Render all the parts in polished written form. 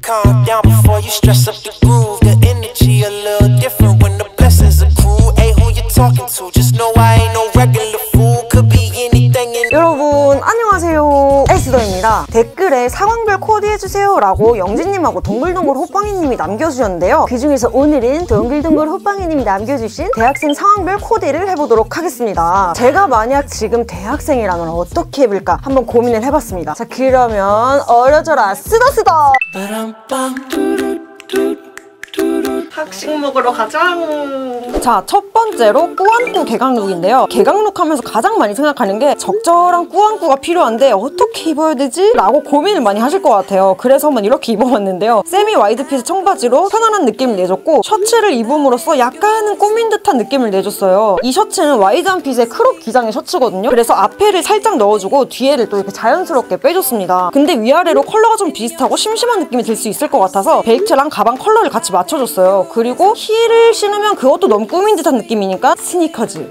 calm down before you stress up the groove. The energy a little different when the blessings accrue. Hey, who you talking to? Just know I ain't no regular fool. Could be anything in. 여러분 안녕하세요, 에스더입니다. 댓글에 상황별 코디 해주세요 라고 영진님하고 동글동글 호빵이님이 남겨주셨는데요. 그 중에서 오늘은 동글동글 호빵이님이 남겨주신 대학생 상황별 코디를 해보도록 하겠습니다. 제가 만약 지금 대학생이라면 어떻게 해볼까 한번 고민을 해봤습니다. 자, 그러면 어려져라 쓰다쓰다. 학식 먹으러 가자. 자, 첫 번째로 꾸안꾸 개강룩인데요. 개강룩 하면서 가장 많이 생각하는 게 적절한 꾸안꾸가 필요한데 어떻게 입어야 되지? 라고 고민을 많이 하실 것 같아요. 그래서 한번 이렇게 입어봤는데요. 세미 와이드핏의 청바지로 편안한 느낌을 내줬고, 셔츠를 입음으로써 약간은 꾸민 듯한 느낌을 내줬어요. 이 셔츠는 와이드한 핏의 크롭 기장의 셔츠거든요. 그래서 앞에를 살짝 넣어주고 뒤에를 또 이렇게 자연스럽게 빼줬습니다. 근데 위아래로 컬러가 좀 비슷하고 심심한 느낌이 들 수 있을 것 같아서 벨트랑 가방 컬러를 같이 맞춰줬어요. 그리고 힐을 신으면 그것도 너무 꾸민 듯한 느낌이니까 스니커즈.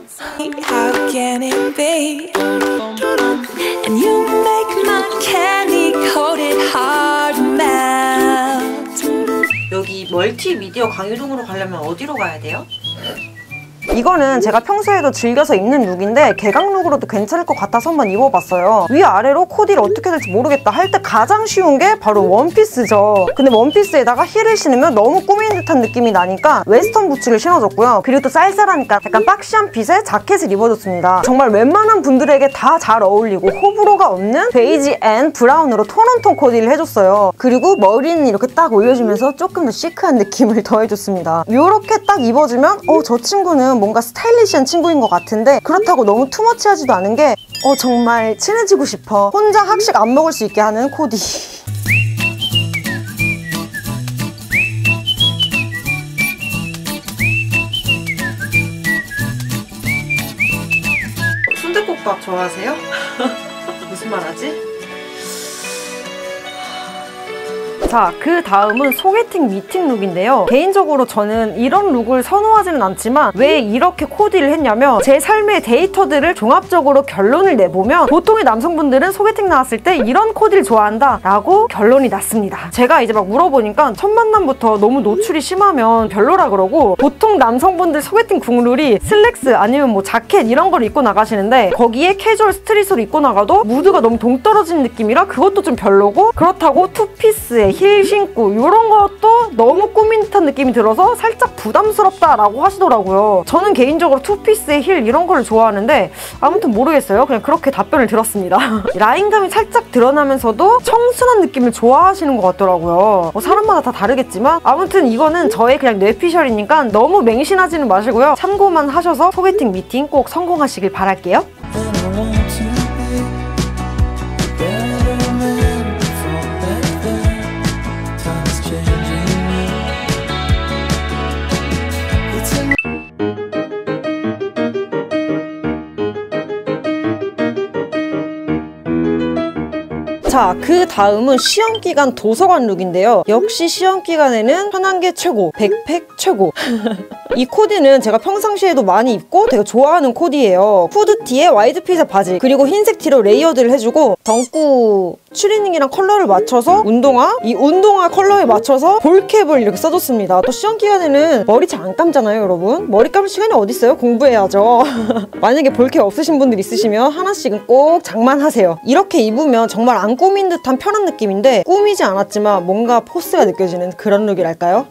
여기 멀티미디어 강유동으로 가려면 어디로 가야 돼요? 이거는 제가 평소에도 즐겨서 입는 룩인데 개강룩으로도 괜찮을 것 같아서 한번 입어봤어요. 위아래로 코디를 어떻게 될지 모르겠다 할 때 가장 쉬운 게 바로 원피스죠. 근데 원피스에다가 힐을 신으면 너무 꾸민 듯한 느낌이 나니까 웨스턴 부츠를 신어줬고요. 그리고 또 쌀쌀하니까 약간 박시한 핏의 자켓을 입어줬습니다. 정말 웬만한 분들에게 다 잘 어울리고 호불호가 없는 베이지 앤 브라운으로 톤온톤 코디를 해줬어요. 그리고 머리는 이렇게 딱 올려주면서 조금 더 시크한 느낌을 더해줬습니다. 이렇게 딱 입어주면 저 친구는 뭔가 스타일리시한 친구인 것 같은데 그렇다고 너무 투머치하지도 않은 게 정말 친해지고 싶어. 혼자 학식 안 먹을 수 있게 하는 코디. 순댓국밥 좋아하세요? 무슨 말 하지? 자, 그 다음은 소개팅 미팅 룩인데요. 개인적으로 저는 이런 룩을 선호하지는 않지만 왜 이렇게 코디를 했냐면 제 삶의 데이터들을 종합적으로 결론을 내보면 보통의 남성분들은 소개팅 나왔을 때 이런 코디를 좋아한다 라고 결론이 났습니다. 제가 이제 막 물어보니까 첫 만남부터 너무 노출이 심하면 별로라 그러고, 보통 남성분들 소개팅 국룰이 슬랙스 아니면 뭐 자켓 이런 걸 입고 나가시는데 거기에 캐주얼 스트릿으로 입고 나가도 무드가 너무 동떨어진 느낌이라 그것도 좀 별로고, 그렇다고 투피스에 힐 신고 이런 것도 너무 꾸민 듯한 느낌이 들어서 살짝 부담스럽다라고 하시더라고요. 저는 개인적으로 투피스에 힐 이런 거를 좋아하는데 아무튼 모르겠어요. 그냥 그렇게 답변을 들었습니다. 라인감이 살짝 드러나면서도 청순한 느낌을 좋아하시는 것 같더라고요. 사람마다 다 다르겠지만 아무튼 이거는 저의 그냥 뇌피셜이니까 너무 맹신하지는 마시고요. 참고만 하셔서 소개팅 미팅 꼭 성공하시길 바랄게요. 자, 그 다음은 시험기간 도서관 룩인데요. 역시 시험기간에는 편한 게 최고, 백팩 최고. 이 코디는 제가 평상시에도 많이 입고 되게 좋아하는 코디예요. 후드티에 와이드핏의 바지, 그리고 흰색 티로 레이어드를 해주고 덩구 추리닝이랑 컬러를 맞춰서 이 운동화 컬러에 맞춰서 볼캡을 이렇게 써줬습니다. 또 시험기간에는 머리 잘 안 감잖아요, 여러분. 머리 감을 시간이 어딨어요? 공부해야죠. 만약에 볼캡 없으신 분들 있으시면 하나씩은 꼭 장만하세요. 이렇게 입으면 정말 안 꾸민 듯한 편한 느낌인데 꾸미지 않았지만 뭔가 포스가 느껴지는 그런 룩이랄까요?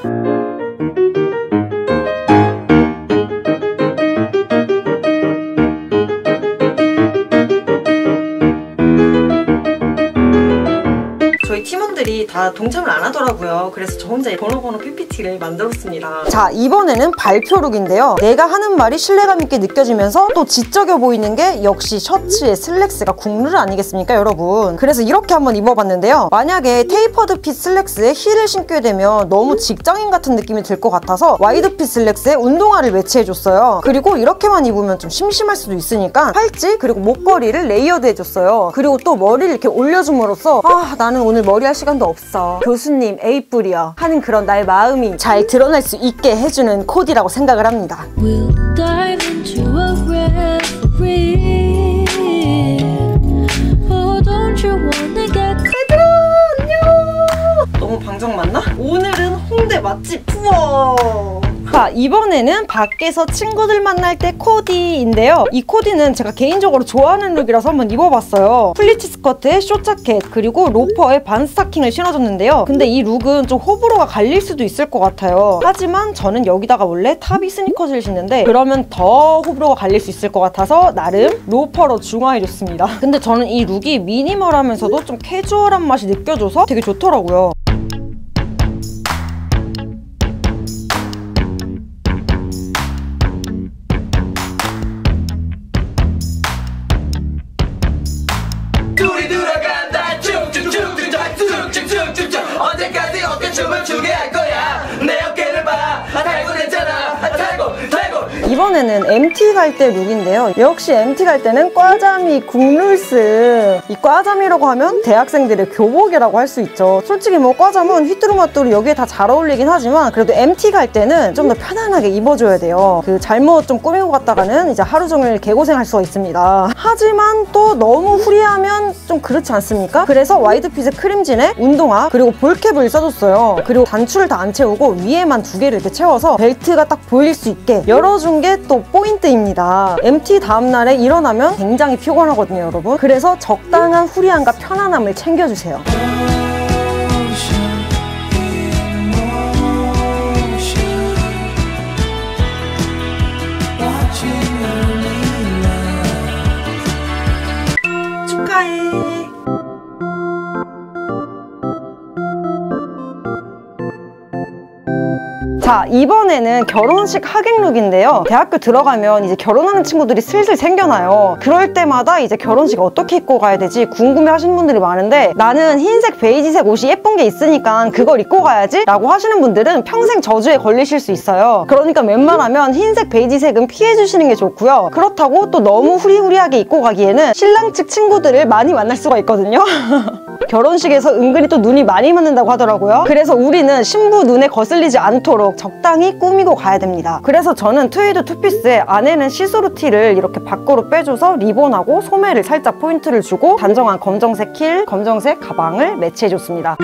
저희 팀원들이 다 동참을 안 하더라고요. 그래서 저 혼자 번호번호 PPT를 만들었습니다. 자, 이번에는 발표 룩인데요. 내가 하는 말이 신뢰감 있게 느껴지면서 또 지적여 보이는 게 역시 셔츠에 슬랙스가 국룰 아니겠습니까, 여러분? 그래서 이렇게 한번 입어봤는데요. 만약에 테이퍼드 핏 슬랙스에 힐을 신게 되면 너무 직장인 같은 느낌이 들 것 같아서 와이드 핏 슬랙스에 운동화를 매치해줬어요. 그리고 이렇게만 입으면 좀 심심할 수도 있으니까 팔찌 그리고 목걸이를 레이어드 해줬어요. 그리고 또 머리를 이렇게 올려줌으로써 나는 오늘 머리 할 시간도 없어, 교수님 A뿔이야 하는 그런 나의 마음이 잘 드러날 수 있게 해주는 코디라고 생각을 합니다. 얘들아 안녕. 너무 방정 맞나? 오늘은 홍대 맛집 투어! 자, 이번에는 밖에서 친구들 만날 때 코디인데요. 이 코디는 제가 개인적으로 좋아하는 룩이라서 한번 입어봤어요. 플리츠 스커트에 숏자켓 그리고 로퍼에 반 스타킹을 신어줬는데요. 근데 이 룩은 좀 호불호가 갈릴 수도 있을 것 같아요. 하지만 저는 여기다가 원래 타비 스니커즈를 신는데 그러면 더 호불호가 갈릴 수 있을 것 같아서 나름 로퍼로 중화해줬습니다. 근데 저는 이 룩이 미니멀하면서도 좀 캐주얼한 맛이 느껴져서 되게 좋더라고요. 둘이 들어간다 쭉쭉쭉쭉쭉쭉쭉쭉쭉 언제까지 어깨춤을 추게 할 거야 내 어깨를 봐 달고 됐잖아 달고 이번에는 MT 갈 때 룩인데요. 역시 MT 갈 때는 과자미 국룰스. 이 과자미라고 하면 대학생들의 교복이라고 할 수 있죠. 솔직히 뭐 과자면 휘뚜루마뚜루 여기에 다 잘 어울리긴 하지만 그래도 MT 갈 때는 좀 더 편안하게 입어줘야 돼요. 그 잘못 좀 꾸미고 갔다가는 이제 하루 종일 개고생할 수가 있습니다. 하지만 또 너무 후리하면 좀 그렇지 않습니까? 그래서 와이드핏의 크림진에 운동화 그리고 볼캡을 써줬어요. 그리고 단추를 다 안 채우고 위에만 2개를 이렇게 채워서 벨트가 딱 보일 수 있게 열어준 게 또 포인트입니다. MT 다음날에 일어나면 굉장히 피곤하거든요, 여러분. 그래서 적당한 후리함과 편안함을 챙겨주세요. 축하해. 자, 이번에는 결혼식 하객 룩인데요. 대학교 들어가면 이제 결혼하는 친구들이 슬슬 생겨나요. 그럴 때마다 이제 결혼식 어떻게 입고 가야 되지 궁금해 하시는 분들이 많은데 나는 흰색, 베이지색 옷이 예쁜 게 있으니까 그걸 입고 가야지 라고 하시는 분들은 평생 저주에 걸리실 수 있어요. 그러니까 웬만하면 흰색, 베이지색은 피해주시는 게 좋고요. 그렇다고 또 너무 후리후리하게 입고 가기에는 신랑 측 친구들을 많이 만날 수가 있거든요. 결혼식에서 은근히 또 눈이 많이 맞는다고 하더라고요. 그래서 우리는 신부 눈에 거슬리지 않도록 적당히 꾸미고 가야 됩니다. 그래서 저는 트위드 투피스에 안에는 시스루 티를 이렇게 밖으로 빼줘서 리본하고 소매를 살짝 포인트를 주고 단정한 검정색 힐, 검정색 가방을 매치해줬습니다.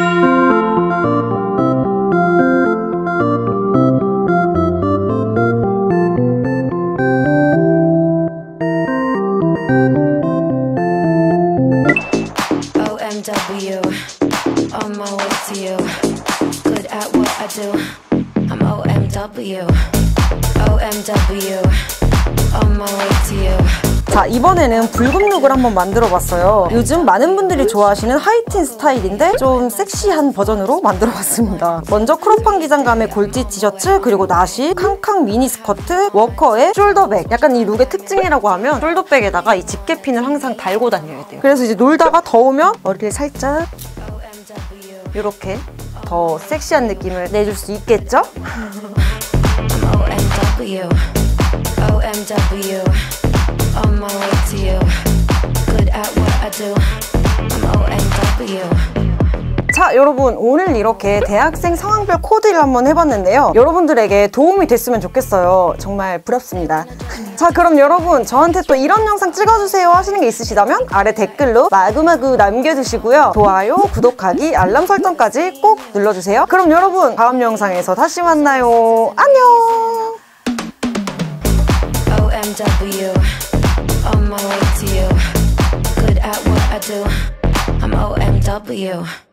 OMW, on my way to you. Good at what I do. I'm OMW, OMW, on my way to you. 자, 이번에는 붉은 룩을 한번 만들어봤어요. 요즘 많은 분들이 좋아하시는 하이틴 스타일인데 좀 섹시한 버전으로 만들어봤습니다. 먼저 크롭한 기장감의 골지 티셔츠, 그리고 나시, 캉캉 미니 스커트, 워커에 숄더백. 약간 이 룩의 특징이라고 하면 숄더백에다가 이 집게핀을 항상 달고 다녀야 돼요. 그래서 이제 놀다가 더우면 머리를 살짝 이렇게 더 섹시한 느낌을 내줄 수 있겠죠? OMW, OMW, on my way to you. Good at what I do. I'm OMW. 자, 여러분 오늘 이렇게 대학생 상황별 코디를 한번 해봤는데요. 여러분들에게 도움이 됐으면 좋겠어요. 정말 부럽습니다. 자, 그럼 여러분 저한테 또 이런 영상 찍어주세요 하시는 게 있으시다면 아래 댓글로 마구마구 남겨주시고요. 좋아요, 구독하기, 알람 설정까지 꼭 눌러주세요. 그럼 여러분 다음 영상에서 다시 만나요. 안녕. OMW, on my way to you. Good at what I do. I'm OMW.